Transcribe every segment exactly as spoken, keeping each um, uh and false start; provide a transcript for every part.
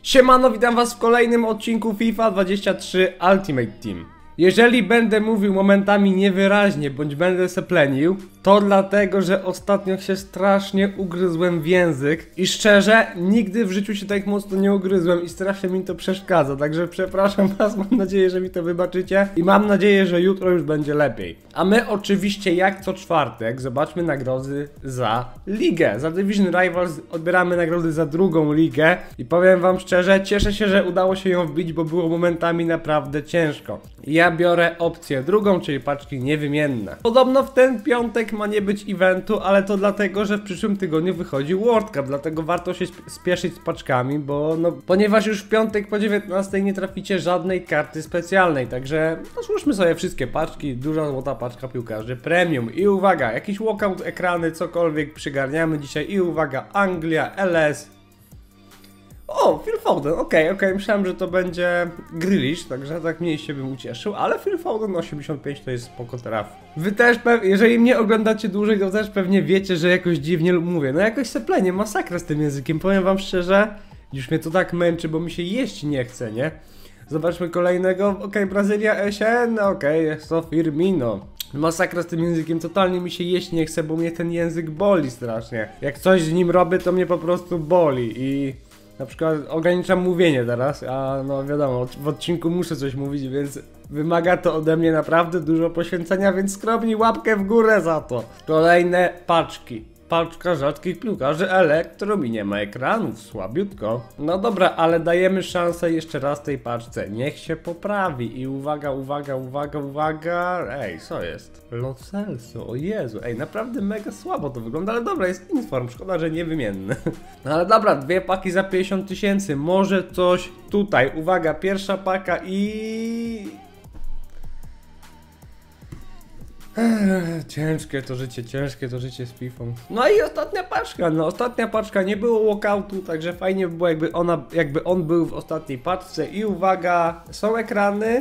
Siemano, witam was w kolejnym odcinku FIFA dwadzieścia trzy Ultimate Team. Jeżeli będę mówił momentami niewyraźnie, bądź będę se plenił, to dlatego, że ostatnio się strasznie ugryzłem w język i szczerze, nigdy w życiu się tak mocno nie ugryzłem i strasznie mi to przeszkadza, także przepraszam was, mam nadzieję, że mi to wybaczycie i mam nadzieję, że jutro już będzie lepiej. A my oczywiście jak co czwartek zobaczmy nagrody za ligę, za Division Rivals odbieramy nagrody za drugą ligę i powiem wam szczerze, cieszę się, że udało się ją wbić, bo było momentami naprawdę ciężko. Ja biorę opcję drugą, czyli paczki niewymienne. Podobno w ten piątek ma nie być eventu, ale to dlatego, że w przyszłym tygodniu wychodzi World Cup, dlatego warto się spieszyć z paczkami, bo no, ponieważ już w piątek po dziewiętnastej nie traficie żadnej karty specjalnej, także no, złóżmy sobie wszystkie paczki, duża złota paczka piłkarzy premium i uwaga, jakiś walkout, ekrany, cokolwiek przygarniamy dzisiaj i uwaga, Anglia, L S. O, Phil Foden, okej, okay, okej, okay. Myślałem, że to będzie Grealish, także tak mniej się bym ucieszył, ale Phil Foden osiemdziesiąt pięć to jest spoko traf. Wy też, jeżeli mnie oglądacie dłużej, to też pewnie wiecie, że jakoś dziwnie mówię. No jakoś seplenie, masakra z tym językiem, powiem wam szczerze, już mnie to tak męczy, bo mi się jeść nie chce, nie? Zobaczmy kolejnego, okej, okay, Brazylia, S N, okej, okay, jest to Firmino. Masakra z tym językiem, totalnie mi się jeść nie chce, bo mnie ten język boli strasznie. Jak coś z nim robię, to mnie po prostu boli i... Na przykład ograniczam mówienie teraz, a no wiadomo, w odcinku muszę coś mówić, więc wymaga to ode mnie naprawdę dużo poświęcenia, więc skromnie łapkę w górę za to. Kolejne paczki. Paczka rzadkich piłkarzy elektro i nie ma ekranów, słabiutko. No dobra, ale dajemy szansę jeszcze raz tej paczce. Niech się poprawi i uwaga, uwaga, uwaga, uwaga. Ej, co jest? Lo Celso, o Jezu. Ej, naprawdę mega słabo to wygląda, ale dobra, jest inform, szkoda, że niewymienny. No ale dobra, dwie paki za pięćdziesiąt tysięcy, może coś tutaj. Uwaga, pierwsza paka i... Ech, ciężkie to życie, ciężkie to życie z Fifą. No i ostatnia paczka, no ostatnia paczka, nie było walkoutu, także fajnie by było jakby ona, jakby on był w ostatniej paczce i uwaga, są ekrany.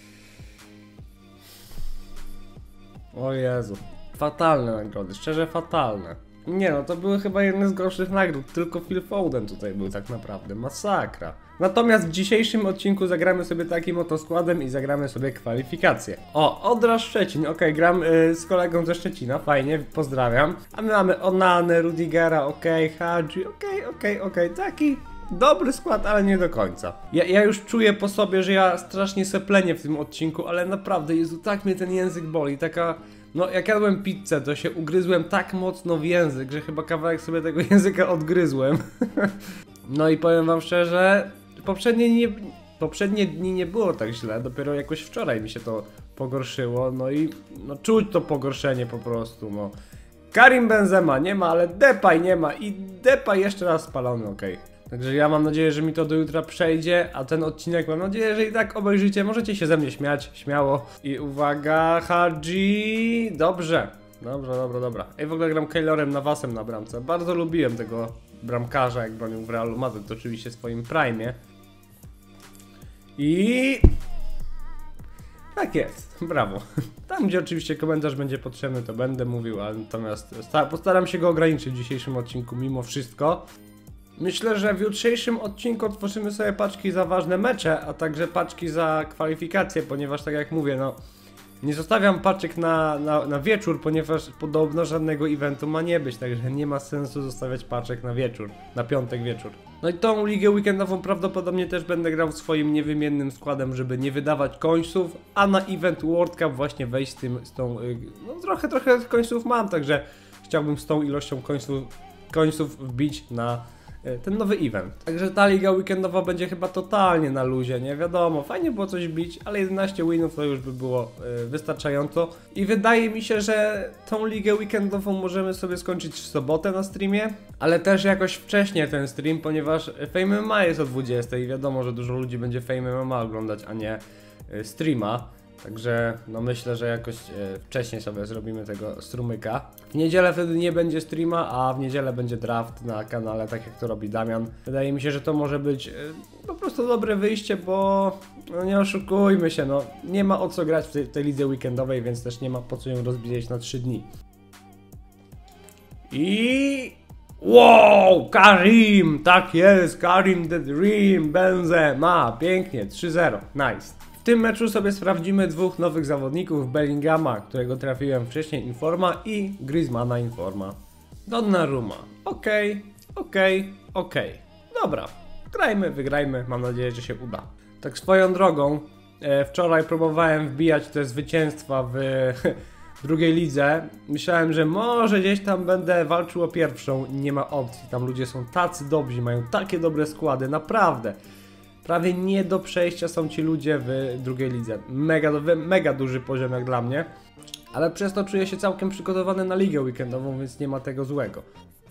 O Jezu, fatalne nagrody, szczerze fatalne. Nie no, to były chyba jedne z gorszych nagród, tylko Phil Foden tutaj był tak naprawdę, masakra. Natomiast w dzisiejszym odcinku zagramy sobie takim oto składem i zagramy sobie kwalifikacje. O, Odra Szczecin, okej, okay, gram y, z kolegą ze Szczecina, fajnie, pozdrawiam. A my mamy Onanę, Rudigera, okej, okay, Hadzi, okej, okay, okej, okay, okej, okay. Taki dobry skład, ale nie do końca. Ja, ja już czuję po sobie, że ja strasznie seplenię w tym odcinku, ale naprawdę, Jezu, tak mnie ten język boli, taka... No, jak jadłem pizzę, to się ugryzłem tak mocno w język, że chyba kawałek sobie tego języka odgryzłem. No i powiem wam szczerze, poprzednie, nie, poprzednie dni nie było tak źle, dopiero jakoś wczoraj mi się to pogorszyło, no i no, czuć to pogorszenie po prostu, no. Karim Benzema nie ma, ale Depay nie ma i Depay jeszcze raz spalony, okej. Okay. Także ja mam nadzieję, że mi to do jutra przejdzie, a ten odcinek mam nadzieję, że i tak obejrzycie. Możecie się ze mnie śmiać, śmiało. I uwaga, Hadzi. Dobrze, dobrze, dobra, dobra. Ej, w ogóle gram Keylorem Navasem na bramce. Bardzo lubiłem tego bramkarza, jak bronił w Realu Madryt, oczywiście w swoim prime. I... tak jest, brawo. Tam, gdzie oczywiście komentarz będzie potrzebny, to będę mówił, ale natomiast postaram się go ograniczyć w dzisiejszym odcinku mimo wszystko. Myślę, że w jutrzejszym odcinku otworzymy sobie paczki za ważne mecze, a także paczki za kwalifikacje, ponieważ tak jak mówię, no nie zostawiam paczek na, na, na wieczór, ponieważ podobno żadnego eventu ma nie być, także nie ma sensu zostawiać paczek na wieczór, na piątek wieczór. No i tą ligę weekendową prawdopodobnie też będę grał swoim niewymiennym składem, żeby nie wydawać końców, a na event World Cup właśnie wejść z tym, z tą, no trochę, trochę końców mam, także chciałbym z tą ilością końców, końców wbić na ten nowy event. Także ta liga weekendowa będzie chyba totalnie na luzie, nie wiadomo, fajnie było coś bić, ale jedenaście winów to już by było y, wystarczająco. I wydaje mi się, że tą ligę weekendową możemy sobie skończyć w sobotę na streamie, ale też jakoś wcześniej ten stream, ponieważ Fame M M A jest o dwudziestej i wiadomo, że dużo ludzi będzie Fame M M A oglądać, a nie y, streama. Także no myślę, że jakoś e, wcześniej sobie zrobimy tego strumyka. W niedzielę wtedy nie będzie streama, a w niedzielę będzie draft na kanale, tak jak to robi Damian. Wydaje mi się, że to może być e, po prostu dobre wyjście, bo no nie oszukujmy się, no nie ma o co grać w tej, tej lidze weekendowej, więc też nie ma po co ją rozbijać na trzy dni. I Wow, Karim, tak jest, Karim the Dream, Benzema, pięknie, trzy zero, nice. W tym meczu sobie sprawdzimy dwóch nowych zawodników, Bellingama, którego trafiłem wcześniej Informa, i Griezmana Informa. Donnarumma, okej, okej, okej, dobra, grajmy, wygrajmy, mam nadzieję, że się uda. Tak swoją drogą, e, wczoraj próbowałem wbijać te zwycięstwa w drugiej lidze. Myślałem, że może gdzieś tam będę walczył o pierwszą, nie ma opcji, tam ludzie są tacy dobrzy, mają takie dobre składy, naprawdę. Prawie nie do przejścia są ci ludzie w drugiej lidze. Mega, mega duży poziom jak dla mnie. Ale przez to czuję się całkiem przygotowany na ligę weekendową, więc nie ma tego złego.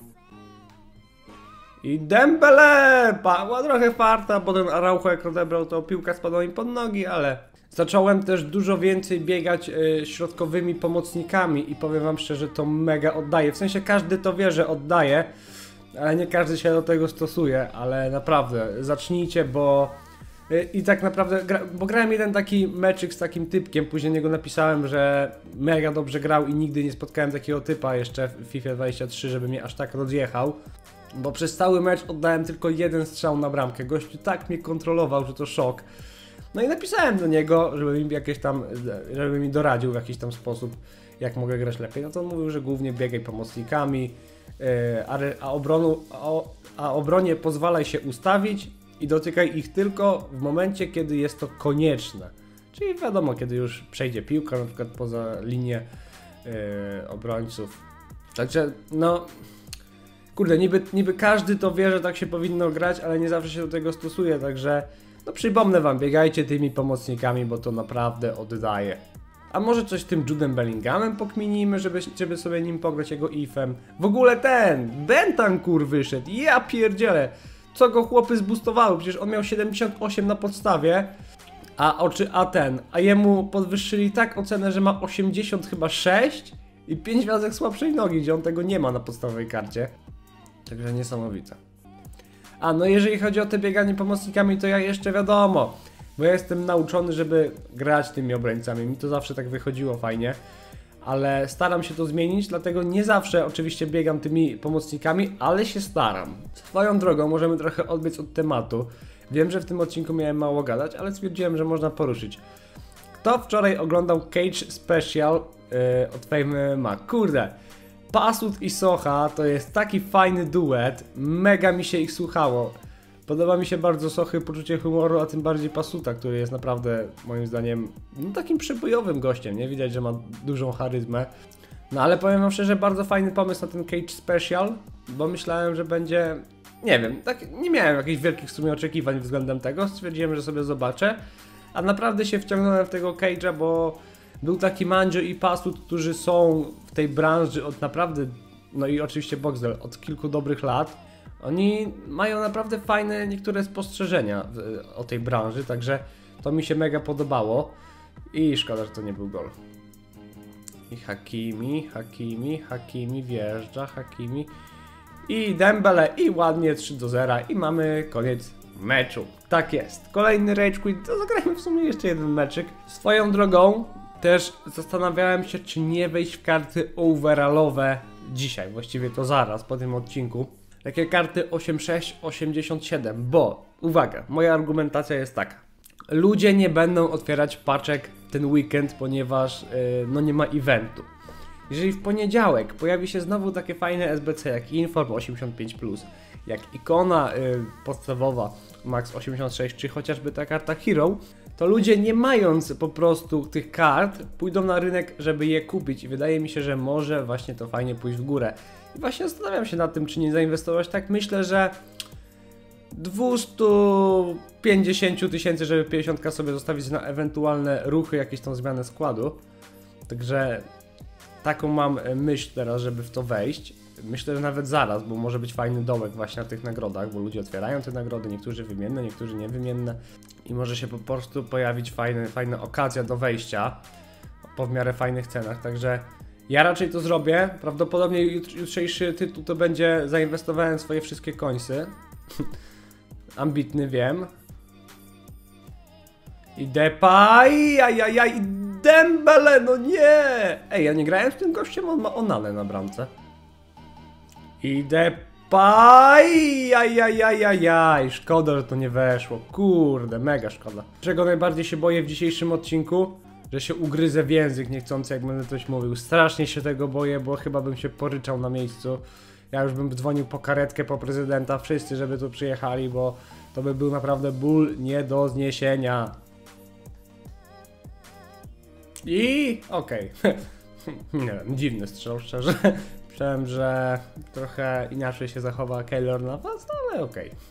I Dembele! Padła trochę farta, bo ten Araujo jak odebrał, to piłka spadła mi pod nogi, ale... Zacząłem też dużo więcej biegać y, środkowymi pomocnikami i powiem wam szczerze, to mega oddaje. W sensie każdy to wie, że oddaje, ale nie każdy się do tego stosuje, ale naprawdę, zacznijcie, bo... Y, I tak naprawdę, gra, bo grałem jeden taki meczyk z takim typkiem, później niego napisałem, że mega dobrze grał i nigdy nie spotkałem takiego typa jeszcze w FIFA dwadzieścia trzy, żeby mnie aż tak rozjechał. Bo przez cały mecz oddałem tylko jeden strzał na bramkę. Gościu tak mnie kontrolował, że to szok. No i napisałem do niego, żeby mi jakieś tam, żeby mi doradził w jakiś tam sposób, jak mogę grać lepiej. No to on mówił, że głównie biegaj pomocnikami, yy, a, a, obronu, a, a obronie pozwalaj się ustawić i dotykaj ich tylko w momencie, kiedy jest to konieczne. Czyli wiadomo, kiedy już przejdzie piłka, na przykład poza linię yy, obrońców. Także no... Kurde, niby, niby każdy to wie, że tak się powinno grać, ale nie zawsze się do tego stosuje, także... No przypomnę wam, biegajcie tymi pomocnikami, bo to naprawdę oddaje. A może coś z tym Judem Bellinghamem pokminimy, żeby, żeby sobie nim pograć jego ifem. W ogóle ten, Bentancur wyszedł, ja pierdzielę. Co go chłopy zboostowały, przecież on miał siedemdziesiąt osiem na podstawie. A oczy, a ten, a jemu podwyższyli tak ocenę, że ma osiemdziesiąt chyba sześć i pięć gwiazdek słabszej nogi, gdzie on tego nie ma na podstawowej karcie. Także niesamowite. A no jeżeli chodzi o te bieganie pomocnikami, to ja jeszcze wiadomo, bo ja jestem nauczony, żeby grać tymi obrońcami, mi to zawsze tak wychodziło fajnie, ale staram się to zmienić, dlatego nie zawsze oczywiście biegam tymi pomocnikami, ale się staram. Swoją drogą możemy trochę odbiec od tematu, wiem, że w tym odcinku miałem mało gadać, ale stwierdziłem, że można poruszyć. Kto wczoraj oglądał Cage Special yy, od Fame M M A? Kurde! Pasut i Socha to jest taki fajny duet, mega mi się ich słuchało. Podoba mi się bardzo Sochy poczucie humoru, a tym bardziej Pasuta, który jest naprawdę moim zdaniem no, takim przebojowym gościem, nie? Widać, że ma dużą charyzmę. No ale powiem wam szczerze, bardzo fajny pomysł na ten Cage Special, bo myślałem, że będzie, nie wiem, tak nie miałem jakichś wielkich w sumie oczekiwań względem tego, stwierdziłem, że sobie zobaczę, a naprawdę się wciągnąłem w tego Cage'a, bo był taki Mandzio i Pasut, którzy są w tej branży od naprawdę, no i oczywiście Boxdel, od kilku dobrych lat. Oni mają naprawdę fajne niektóre spostrzeżenia w, o tej branży, także to mi się mega podobało. I szkoda, że to nie był gol. I Hakimi, Hakimi, Hakimi wjeżdża, Hakimi. I Dembele, i ładnie trzy do zera i mamy koniec meczu. Tak jest. Kolejny Rage Quit, to zagrajmy w sumie jeszcze jeden meczyk. Swoją drogą też zastanawiałem się, czy nie wejść w karty overallowe dzisiaj, właściwie to zaraz po tym odcinku. Takie karty osiemdziesiąt sześć osiemdziesiąt siedem, bo, uwaga, moja argumentacja jest taka. Ludzie nie będą otwierać paczek ten weekend, ponieważ yy, no nie ma eventu. Jeżeli w poniedziałek pojawi się znowu takie fajne S B C jak Inform osiemdziesiąt pięć plus, jak ikona yy, podstawowa Max osiemdziesiąt sześć, czy chociażby ta karta Hero, to ludzie nie mając po prostu tych kart pójdą na rynek, żeby je kupić i wydaje mi się, że może właśnie to fajnie pójść w górę. I właśnie zastanawiam się nad tym, czy nie zainwestować. Tak myślę, że dwieście pięćdziesiąt tysięcy, żeby pięćdziesiąt sobie zostawić na ewentualne ruchy, jakieś tam zmiany składu. Także taką mam myśl teraz, żeby w to wejść. Myślę, że nawet zaraz, bo może być fajny dołek właśnie na tych nagrodach, bo ludzie otwierają te nagrody, niektórzy wymienne, niektórzy niewymienne i może się po prostu pojawić fajny, fajna okazja do wejścia po w miarę fajnych cenach, także ja raczej to zrobię. Prawdopodobnie jutrzejszy tytuł to będzie zainwestowałem swoje wszystkie końsy. Ambitny, wiem. I Depay, ajajaj, i Dembele, no nie! Ej, ja nie grałem z tym gościem, on ma Onanę na bramce. I Paj, ajajajajaj, szkoda, że to nie weszło, kurde, mega szkoda. Czego najbardziej się boję w dzisiejszym odcinku? Że się ugryzę w język niechcący, jak będę coś mówił. Strasznie się tego boję, bo chyba bym się poryczał na miejscu. Ja już bym dzwonił po karetkę, po prezydenta, wszyscy, żeby tu przyjechali, bo to by był naprawdę ból nie do zniesienia. I okej. Okay. Nie wiem, dziwny strzał, szczerze. Myślałem, że trochę inaczej się zachowa Keylor Navas, no ale okej. Okay.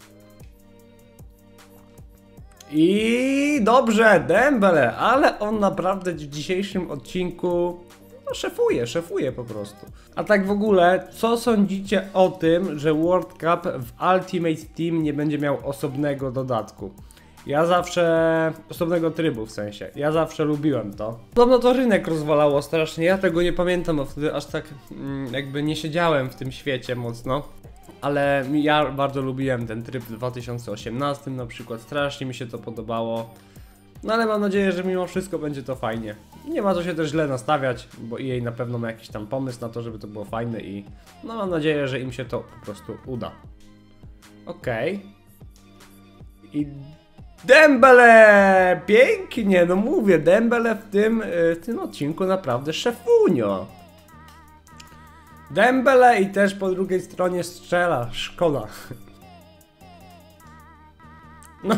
I dobrze, Dembele, ale on naprawdę w dzisiejszym odcinku no, szefuje, szefuje po prostu. A tak w ogóle, co sądzicie o tym, że World Cup w Ultimate Team nie będzie miał osobnego dodatku? Ja zawsze... osobnego trybu w sensie. Ja zawsze lubiłem to. Podobno to rynek rozwalało strasznie, ja tego nie pamiętam, bo wtedy aż tak mm, jakby nie siedziałem w tym świecie mocno. Ale ja bardzo lubiłem ten tryb w dwa tysiące osiemnastym na przykład, strasznie mi się to podobało. No ale mam nadzieję, że mimo wszystko będzie to fajnie. Nie ma co się też źle nastawiać, bo E A na pewno ma jakiś tam pomysł na to, żeby to było fajne i no mam nadzieję, że im się to po prostu uda. Okej. Okay. I Dembele! Pięknie, no mówię, Dembele w tym, w tym odcinku naprawdę szefunio. Dembele i też po drugiej stronie strzela, szkoda. No,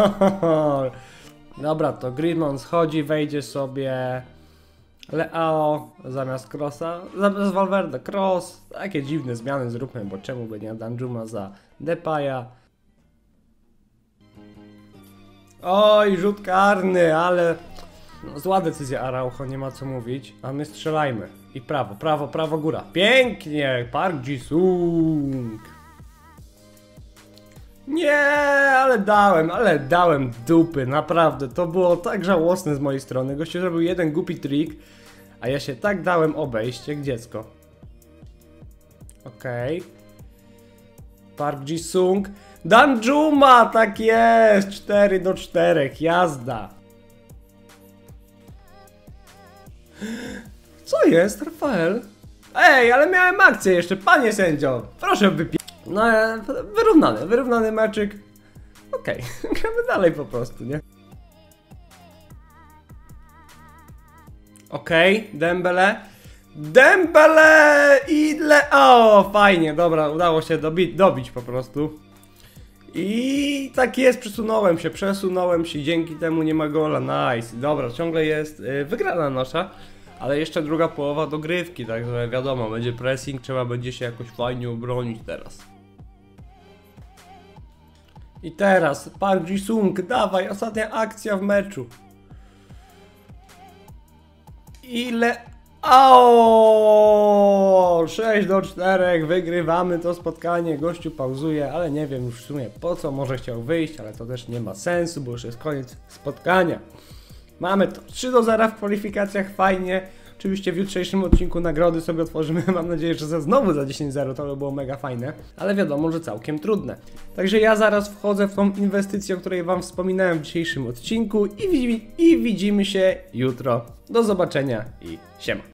dobra, to Griezmann schodzi, wejdzie sobie Leao zamiast Krosa, zamiast Valverde Kroos. Takie dziwne zmiany zróbmy, bo czemu by nie Danjuma za Depaya. Oj, rzut karny, ale no, zła decyzja Araujo, nie ma co mówić, a my strzelajmy. I prawo, prawo, prawo, góra. Pięknie! Park Ji-sung. Nie, ale dałem, ale dałem dupy, naprawdę. To było tak żałosne z mojej strony. Gościu zrobił jeden głupi trik, a ja się tak dałem obejść jak dziecko. Okej. Okay. Park Ji-sung. Danjuma, tak jest! cztery do czterech, jazda. Co jest, Rafael? Ej, ale miałem akcję jeszcze, panie sędzio! Proszę wypie... No, wyrównany, wyrównany meczyk. Okej, okay. Gramy dalej po prostu, nie? Okej, okay. Dembele. Dembele i Leao! Fajnie, dobra, udało się dobi dobić po prostu. I tak jest, przesunąłem się, przesunąłem się, dzięki temu nie ma gola, nice. Dobra, ciągle jest yy, wygrana nasza. Ale jeszcze druga połowa dogrywki, także wiadomo, będzie pressing, trzeba będzie się jakoś fajnie obronić teraz. I teraz, Park Ji-sung, dawaj, ostatnia akcja w meczu. Ile... Aaaa! sześć do czterech, wygrywamy to spotkanie, gościu pauzuje, ale nie wiem już w sumie po co, może chciał wyjść, ale to też nie ma sensu, bo już jest koniec spotkania. Mamy to trzy do zera w kwalifikacjach, fajnie. Oczywiście w jutrzejszym odcinku nagrody sobie otworzymy, mam nadzieję, że za znowu za dziesięć zero, to by było mega fajne. Ale wiadomo, że całkiem trudne. Także ja zaraz wchodzę w tą inwestycję, o której wam wspominałem w dzisiejszym odcinku i, i widzimy się jutro. Do zobaczenia i siema.